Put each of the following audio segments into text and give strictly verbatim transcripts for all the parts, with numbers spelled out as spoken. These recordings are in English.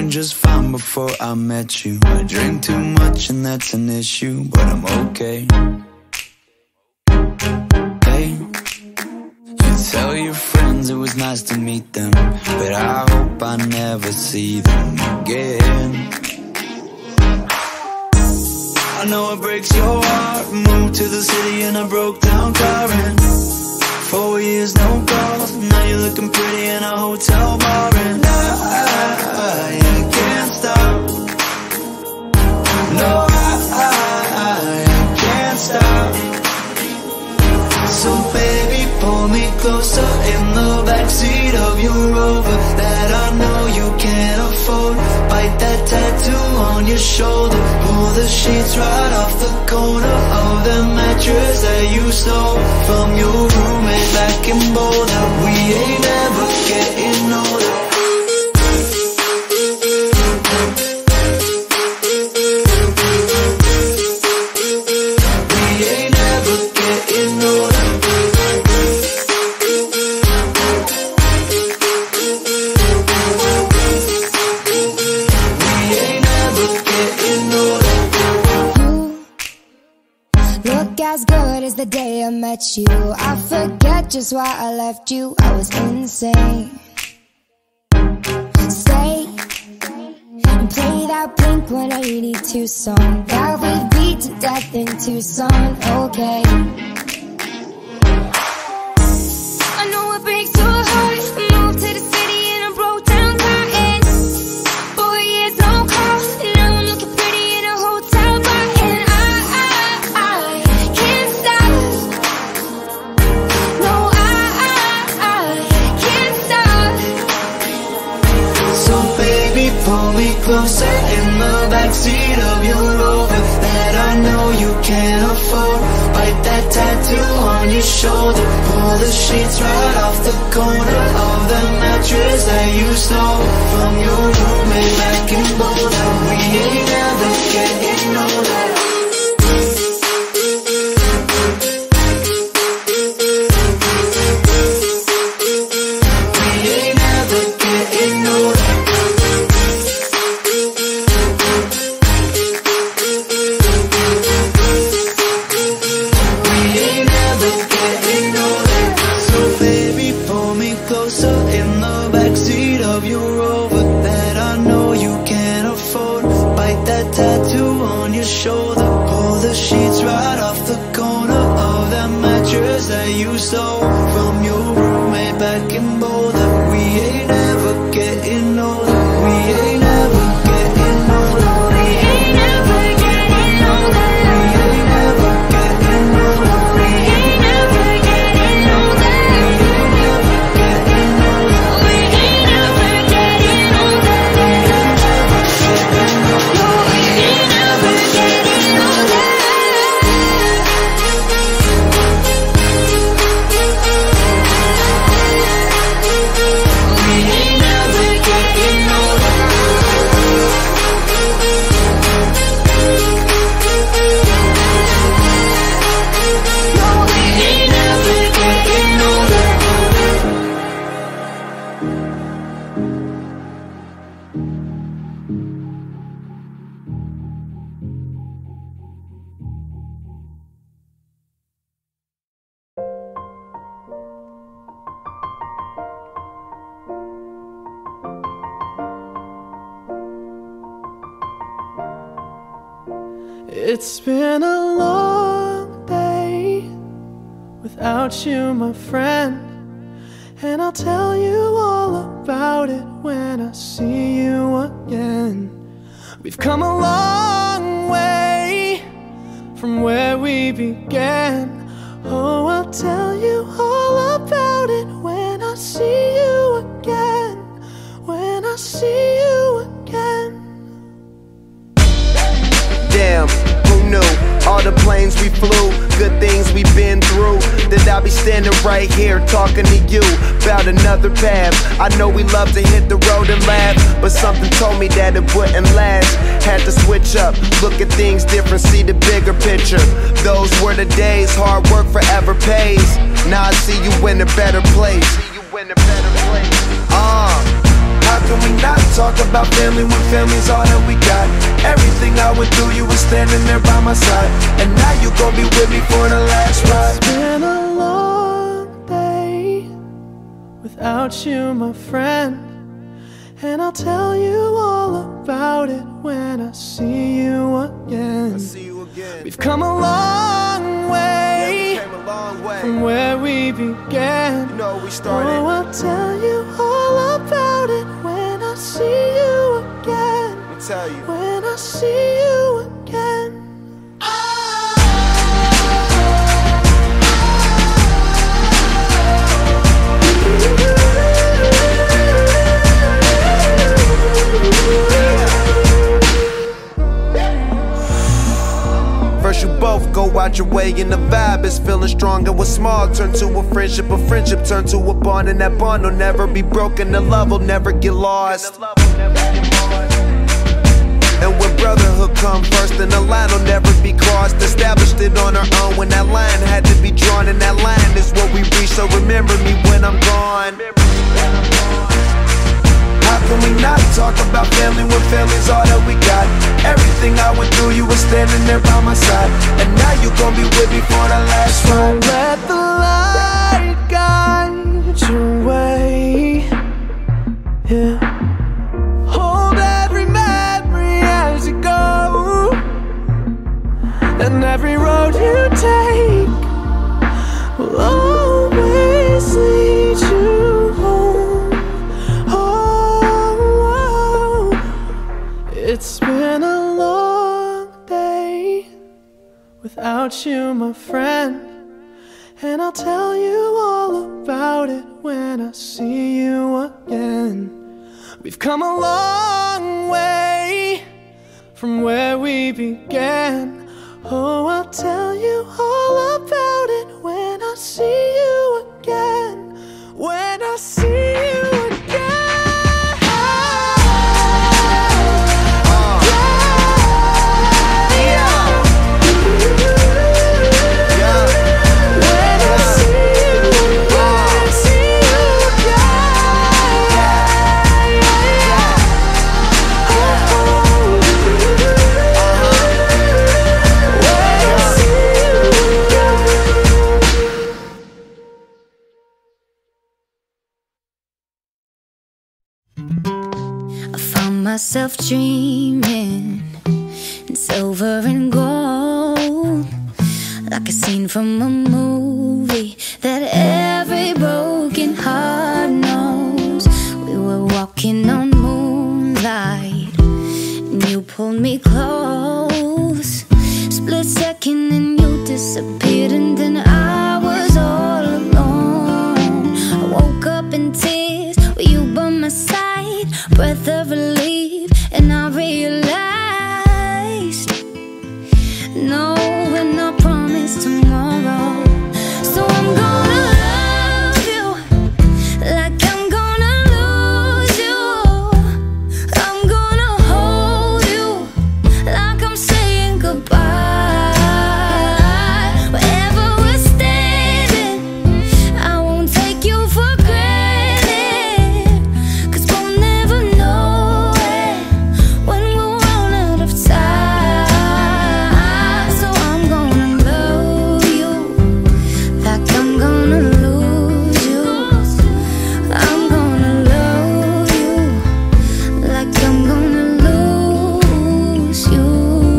doing just fine before I met you. I drink too much and that's an issue, but I'm okay. Hey, you tell your friends it was nice to meet them, but I hope I never see them again. I know it breaks your heart. Moved to the city in a broke down car, and four years no calls. Now you're looking pretty in a hotel bar, and I, I, I can't stop. No, I, I, I can't stop. So baby, pull me closer in the backseat of your Rover that I know you can't afford. Bite that tattoo on your shoulder. Pull the sheets right off the corner of the mattress that you stole from your roommate back in Boulder. We ain't ever getting older. We ain't ever getting older. As good as the day I met you, I forget just why I left you. I was insane. Stay and play that Blink one eighty-two song that we beat to death in Tucson. Okay, I know it breaks your heart. Moved to the city and I broke down crying. Four years no call. Now I'm looking pretty in a hotel bar, and I, I, I can't stop. No, I, I, I can't stop. So baby, pull me closer in the backseat of your Rover that I know you can't afford. Bite that tattoo on your shoulder. Pull the sheets right off the corner of the mattress that you stole from your roommate back in Boulder. We ain't ever getting older. We ain't ever getting older. In the backseat of your Rover that I know you can't afford. Bite that tattoo on your shoulder. Pull the sheets right off the corner of that mattress that you stole from your roommate back in Boulder. We ain't ever getting older. We ain't ever getting older. We ain't ever getting older. We ain't ever getting older. We ain't ever getting older. It's been a long day without you, my friend, and I'll tell you all about it when I see you again. We've come a long way from where we began. Oh, I'll tell you all about it when I see you again. When I see you again. Damn, who knew? All the planes we flew, good things we've been through, that I'll be standing right here talking to you about another path. I know we love to hit the road and laugh, but something told me that it wouldn't last. Had to switch up, look at things different, see the bigger picture. Those were the days, hard work forever pays. Now I see you in a better place. See you in a better place. Uh, How can we not talk about family when family's all that we got? Everything I went through, you were standing there by my side, and now you gon' be with me for the last ride. It's been a long day without you, my friend, and I'll tell you all about it when I see you again. I see you again. We've come a long way, yeah, we came a long way from where we began. You know we started. Oh, I'll tell you all about it when I see you again. Let me tell you. When I see you again. First you both go out your way and the vibe is feeling strong, and what's small turn to a friendship, a friendship turn to a bond, and that bond will never be broken, the love will never get lost. And when brotherhood come first, then the line will never be crossed. Established it on our own when that line had to be drawn, and that line is what we reach, so remember me when I'm gone. How can we not talk about family when family's all that we got? Everything I went through, you were standing there by my side, and now you gon' be with me for the last ride. So let the light guide your way, yeah. Hold every memory as you go, and every road you take will always lead you home. Oh, it's been a long day without you, my friend, and I'll tell you all about it when I see you again. We've come a long way from where we began. Oh, I'll tell you all about it when I see you again. When I see you again. Myself dreaming in silver and gold, like a scene from a movie that every broken heart knows. We were walking on moonlight and you pulled me close. Split second and you disappeared, and then I was all alone. I woke up in tears with you by my side, breath of relief, and I realized no, we're not promised tomorrow. So I'm gonna love you like I'm gonna lose you. I'm gonna hold you like I'm saying goodbye. Wherever we're standing, I won't take you for granted, 'cause we'll never know when we'll run out of time. So I'm gonna love you like I'm gonna lose you. I'm gonna love you like I'm gonna lose you.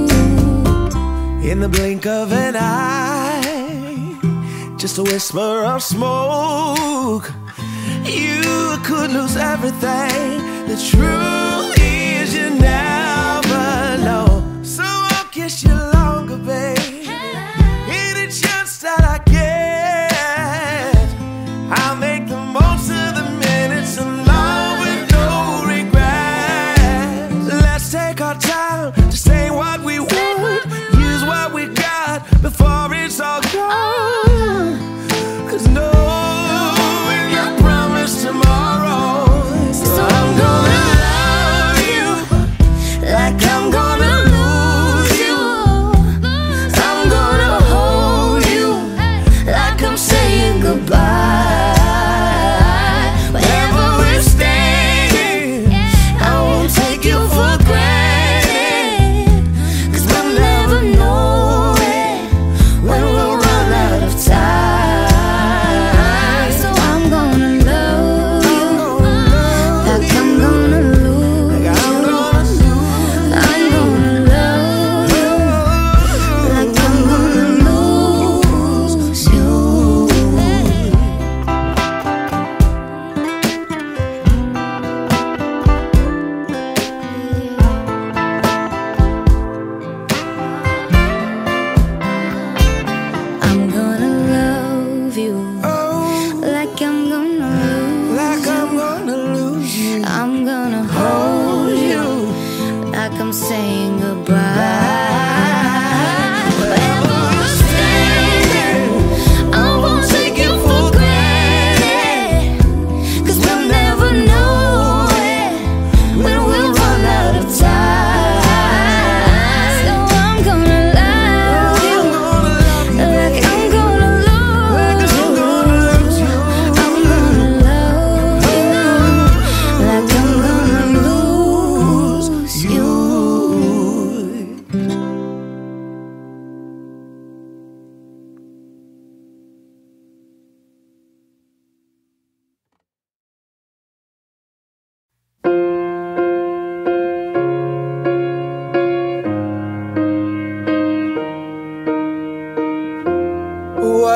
In the blink of an eye, just a whisper of smoke, you could lose everything. The truth is you never know. So I'll kiss you longer, babe. Any chance that I get, I'll make the most of the minutes alone with no regrets. Let's take our time to say what we want, use what we got before it's all gone. 'Cause no, we're not promised tomorrow. So I'm gonna love you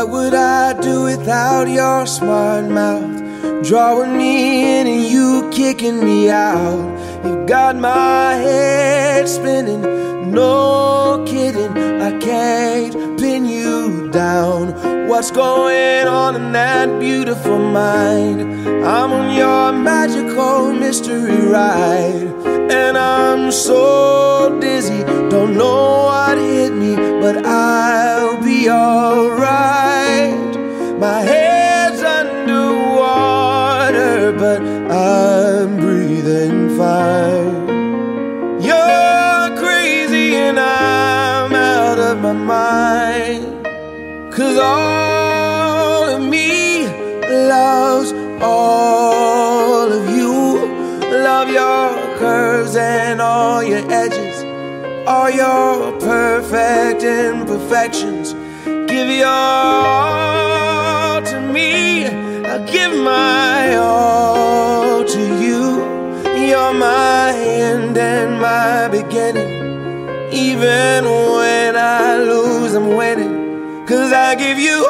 What would I do without your smart mouth? Drawing me in and you kicking me out. You got my head spinning, no kidding, I can't pin you down. What's going on in that beautiful mind? I'm on your magical mystery ride, and I'm so dizzy, don't know what hit me, but I'll be alright. My head's underwater, but I'm breathing fine. You're crazy and I'm out of my mind, 'cause all of me loves all of you. Love your curves and all your edges, all your perfect imperfections. Give your all to me, I'll give my all to you. You're my end and my beginning. Even when I lose, I'm winning, 'cause I give you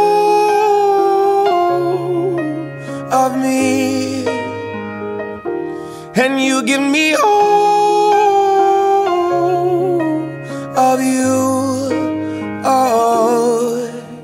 all of me, and you give me all of you. Oh,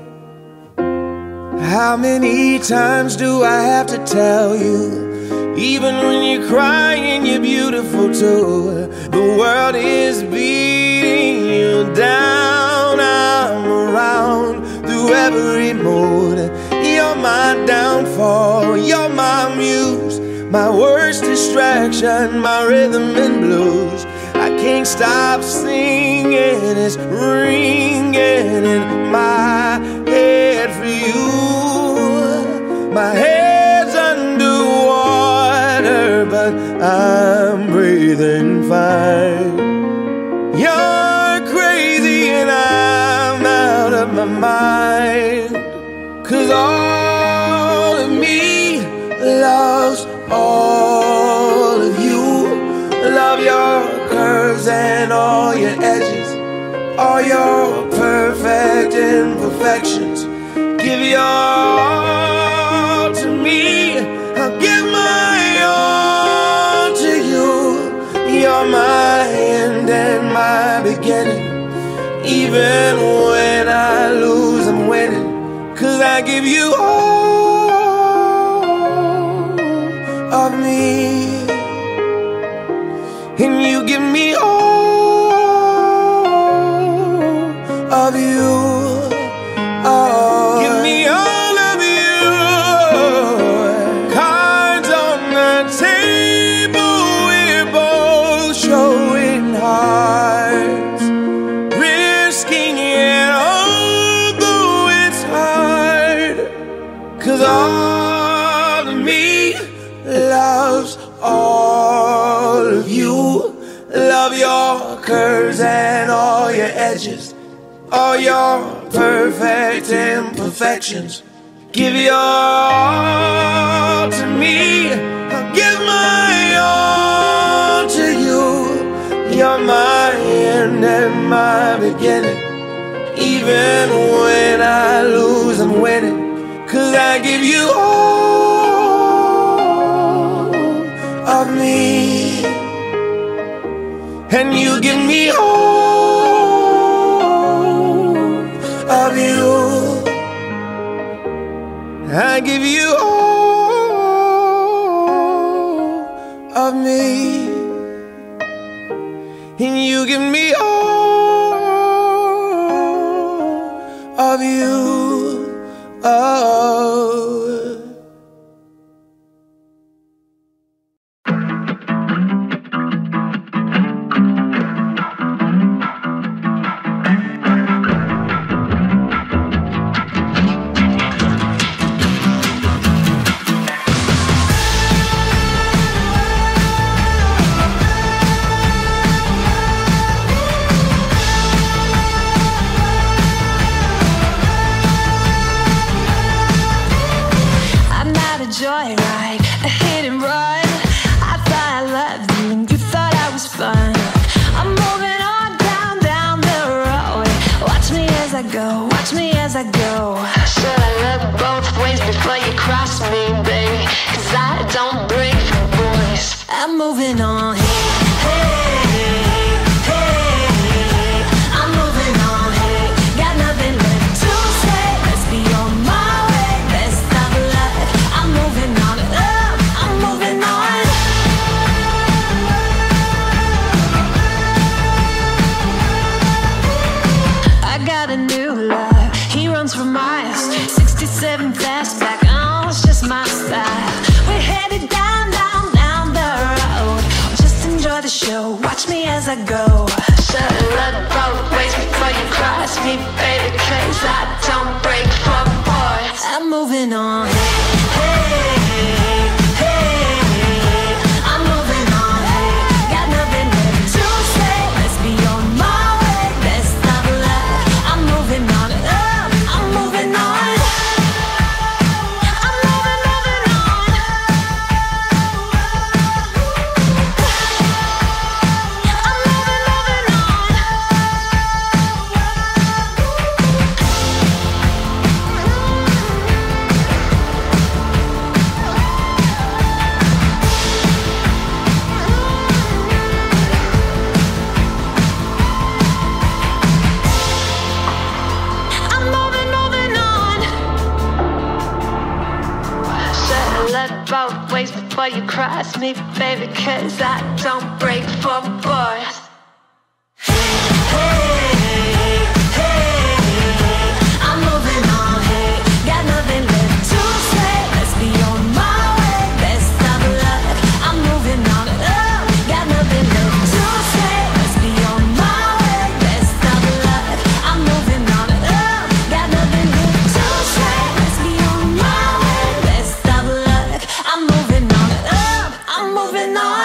how many times do I have to tell you? Even when you're crying, you're beautiful too. The world is beating you down. I'm around through every mood. You're my downfall, you're my muse, my worst distraction, my rhythm and blues. I can't stop singing, it's ringing in my head for you. My head's underwater, but I'm breathing fine. You're crazy and I'm out of my mind, 'cause all of me loves all of you. Love your curves and all your edges, all your perfect imperfections. Give your all to me, I'll give my all to you. You're my end and my beginning. Even when I lose, I'm winning, 'cause I give you all of me, and you give me all of you. Oh, give me all of you. Cards on the table, we're both showing hearts, risking it although it's hard, 'cause all of me loves all of you. Love your curves and all your edges, all your perfect imperfections. Give your all to me, I'll give my all to you. You're my end and my beginning. Even when I lose, I'm winning, 'cause I give you all of me, and you give me all of you. I give you all of me, and you give me all of you. Oh. I go, watch me as I go. Should I look both ways before you cross me, baby? Cause I don't break for boys. I'm moving on, hey, hey, hey. I'm moving on, hey. Got nothing left to say. Let's be on my way, best of luck. I'm moving on, up, I'm moving on. I got a new love, he runs for miles. Sixty-seven fastback, oh, it's just my style. We're headed down, down, down the road. Just enjoy the show, watch me as I go. Should've looked both ways before you cross me, baby, cause I don't break for boys. I'm moving on, hey, hey, hey. I'm moving on, hey. Got nothing left to say. Let's be on my way, best of luck. I'm moving on, up, I'm moving on. I'm moving, moving on. I'm moving, moving on. I'm moving, moving on. Should've looked both ways before you cross me, baby, cause I don't break for boys. Hey, hey, I'm moving on, hey. Got nothing left to say. Let's be on my way, best of luck. I'm moving on, up, got nothing left to say. Let's be on my way, best of luck. I'm moving on, up, got nothing left to say. Let's be on my way, best of luck. I'm moving on, up, I'm moving on.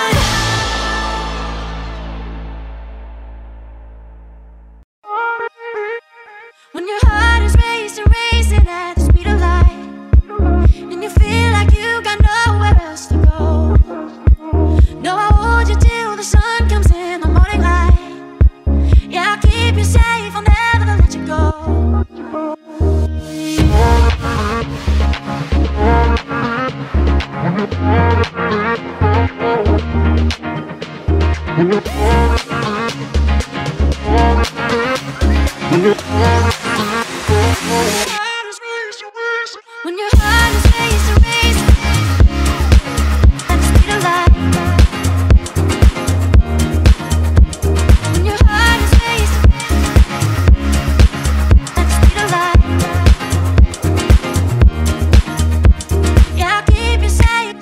When your heart is racing, racing at the speed of light, and you feel like you got nowhere else to go. No, I'll hold you till the sun comes in the morning light. Yeah, I'll keep you safe, I'll never let you go. When your heart is racing, racing at the speed of light. When your heart is racing at the speed of light. Yeah, I'll keep you safe.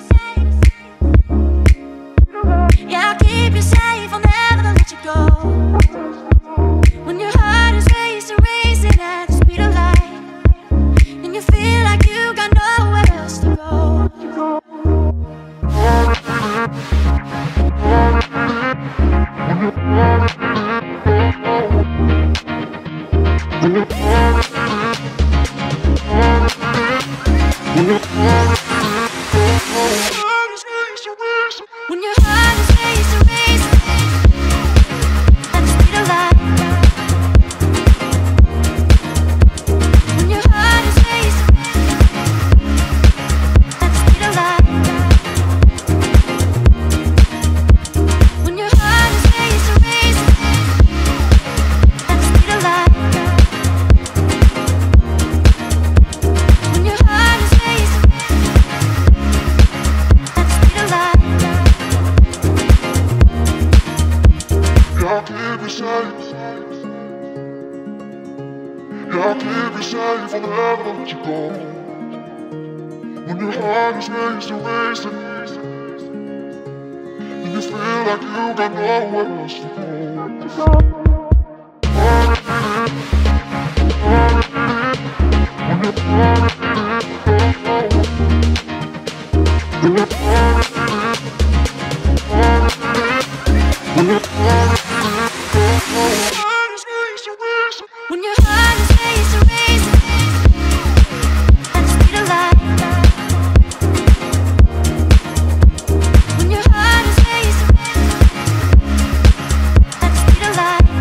Yeah, I'll keep you safe, I'll never let you go. When your heart is racing, racing at the speed of light, and you feel like you got nowhere else to go. When your heart is racing, racing at the speed of light. When your heart is racing at the speed of light. When your heart is racing, racing at the speed of light. When your heart is racing at the speed of light. I'll keep you safe. Yeah, I'll keep you safe, I'll never let you go. When your heart is racing, racing, and you feel like you got nowhere else to go. When your heart is racing, racing at the speed of light. When your heart is racing at the speed of light.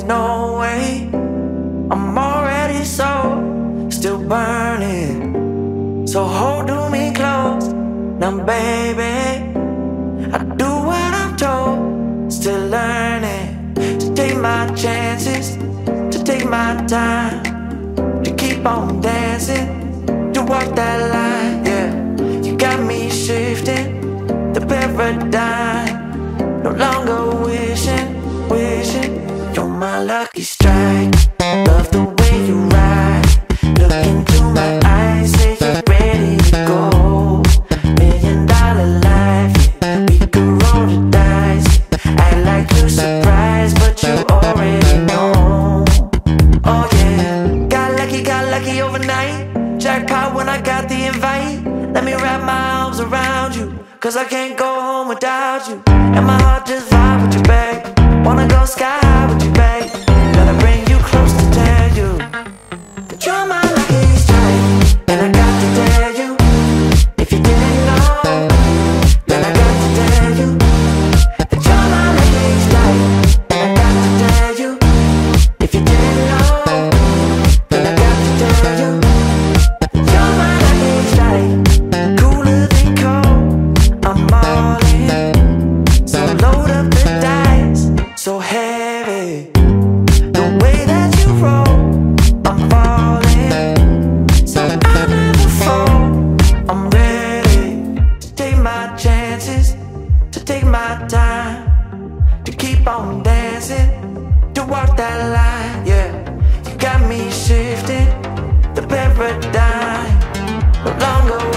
no way. I'm already so, still burning. So hold to me close, now baby. I do what I'm told, still learning. To take my chances, to take my time, to keep on dancing, to walk that line, yeah. You got me shifting the paradigm, no longer wishing, wishing. You're my lucky strike, love the way you ride. Look into my eyes, say you're ready to go. Million dollar life, yeah. We could roll the dice, act like you're surprised, but you already know. Oh yeah, got lucky, got lucky overnight. Jackpot when I got the invite. Let me wrap my arms around you, cause I can't go home without you. And my heart just vibe with you, babe. Wanna go sky high with you, babe. Gotta bring you close to tell you that you're my lucky strike. And I got to tell you, if you didn't know, then I got to tell you that you're my lucky strike. And I got to tell you, if you didn't know, then I got to tell you that you're my lucky strike. Cooler than cold, I'm all in. So load up the dice, so heavy. The way that you roll, I'm falling. So I never fall, I'm ready to take my chances, to take my time, to keep on dancing, to walk that line, yeah. You got me shifting the paradigm, no longer